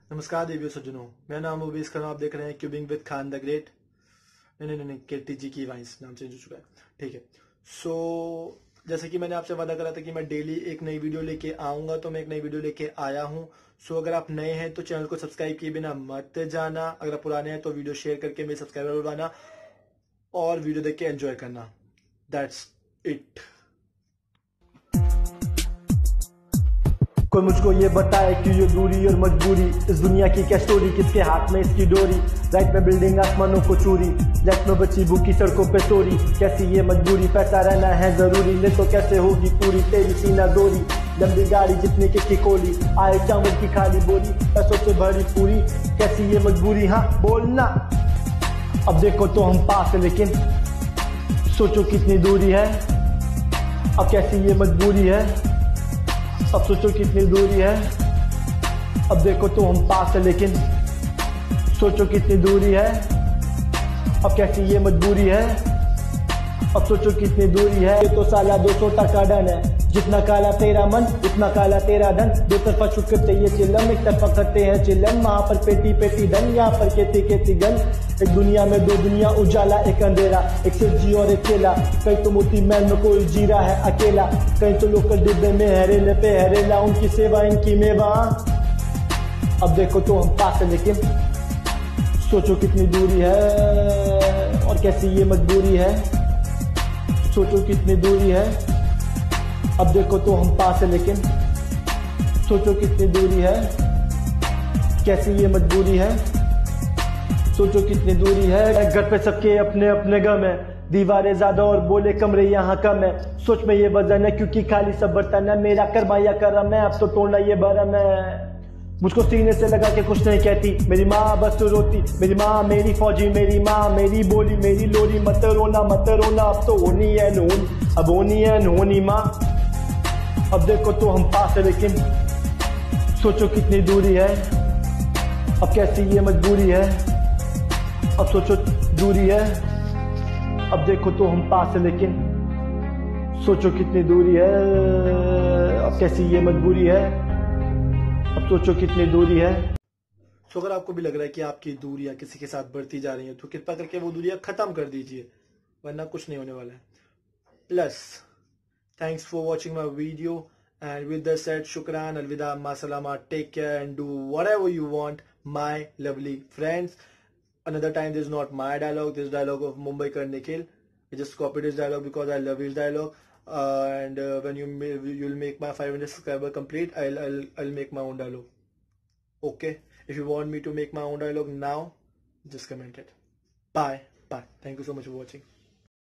नमस्कार देवियों सज्जनों, मेरा नाम उबैस खान, आप देख रहे हैं cubing with Khan the great. नहीं, केटीजी की वाइंस नाम चेंज हो चुका है। ठीक है। सो जैसे कि मैंने आपसे वादा करा था कि मैं डेली एक नई वीडियो लेके आऊंगा, तो मैं एक नई वीडियो लेके आया हूं। सो अगर आप नए हैं तो चैनल को सब्सक्राइब किए बिना मत जाना। अगर पुराने हैं तो वीडियो शेयर करके मेरे सब्सक्राइबर बढ़ाना और वीडियो देख के एंजॉय करना। That's it. कोई मुझको ये बताए कि ये दूरी और मजबूरी, इस दुनिया की क्या स्टोरी, किसके हाथ में इसकी डोरी। राइट में बिल्डिंग आसमानों को चूरी, लेफ्ट में बची भूखी सड़कों पे चोरी। कैसी ये मजबूरी, पैसा रहना है जरूरी, ले तो कैसे होगी पूरी तेरी सीना डोरी। लंबी गाड़ी जितनी की कोली, आए चावल की खाली बोली, पैसों से भरी पूरी। कैसी ये मजबूरी, हाँ बोलना। अब देखो तो हम पास है, लेकिन सोचो कितनी दूरी है। अब कैसी ये मजबूरी है, अब सोचो कितनी दूरी है। अब देखो तो हम पास है, लेकिन सोचो कितनी दूरी है। अब कैसी ये मजबूरी है, अब सोचो कितनी दूरी है। ये तो साला 200 का डन है, जितना काला तेरा मन उतना काला तेरा धन। दो तरफा शुक्र चाहिए चिल्लम, एक तरफा करते हैं चिल्लम। वहां पर पेटी पेटी धन, यहाँ पर खेती खेती गन। एक दुनिया में दो दुनिया, उजाला एक अंधेरा, एक सिरजी और एक केला। कहीं तो मोती महल में कोई जी रहा है अकेला, कहीं तो लोकल डिब्बे में हरेले पे हरेला। उनकी सेवा इनकी मेवा। अब देखो तो हम पास है, लेकिन सोचो कितनी दूरी है। और कैसी ये मजबूरी है, सोचो कितनी दूरी है। अब देखो तो हम पास है, लेकिन सोचो कितनी दूरी है। कैसी ये मजबूरी है, सोचो कितनी दूरी है। घर पे सबके अपने अपने गम है, दीवारें ज्यादा और बोले कमरे यहाँ कम है। सोच में ये वजन है क्योंकि खाली सब बर्तन है। मेरा कर्मा या करम है, अब तो तोड़ना ये भरम है। मुझको सीने से लगा के कुछ नहीं कहती, मेरी माँ बस रोती। मेरी माँ मेरी फौजी, मेरी माँ मेरी बोली, मेरी लोरी। मत रोना मत रोना, अब तो होनी है नून, अब होनी है नूनी माँ। अब देखो तो हम पास है, लेकिन सोचो कितनी दूरी है। अब कैसी ये मजबूरी है, अब सोचो दूरी है। अब देखो तो हम पास है, लेकिन सोचो कितनी दूरी है। अब कैसी ये मजबूरी है, अब सोचो कितनी दूरी है। तो अगर आपको भी लग रहा है कि आपकी दूरियां किसी के साथ बढ़ती जा रही हैं, तो कृपया करके वो दूरियां खत्म कर दीजिए, वरना कुछ नहीं होने वाला है। Plus thanks for watching my video, and with that said, shukran, alvida, masalama, take care and do whatever you want, my lovely friends. Another time, this is not my dialogue, this is dialogue of Mumbaikar Nikhil. I just copied his dialogue because I love his dialogue. And when you'll make my 500 subscriber complete, I'll make my own dialogue. Okay, if you want me to make my own dialogue now, just comment it. Bye. Thank you so much for watching.